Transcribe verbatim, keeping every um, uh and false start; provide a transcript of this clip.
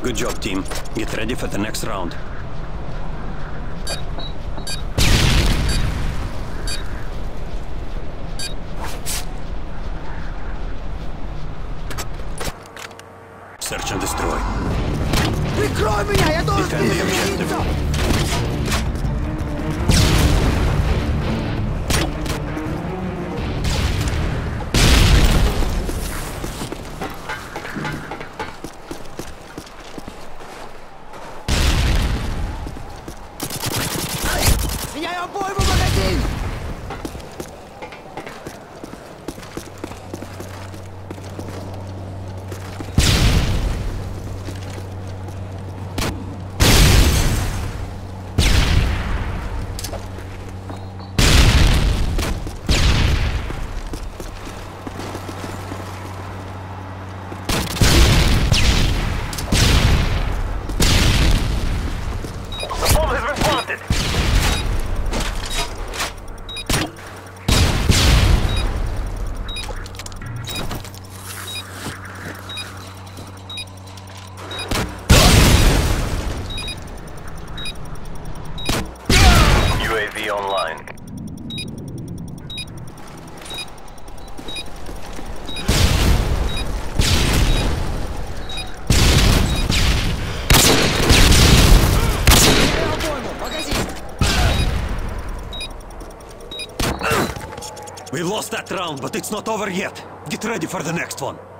Good job, team. Get ready for the next round. Search and destroy. Прикрой меня, я должен Defend the objective. Меняю обойму, магазин! U A V online. Меняю обойму, магазин! We lost that round, but it's not over yet. Get ready for the next one.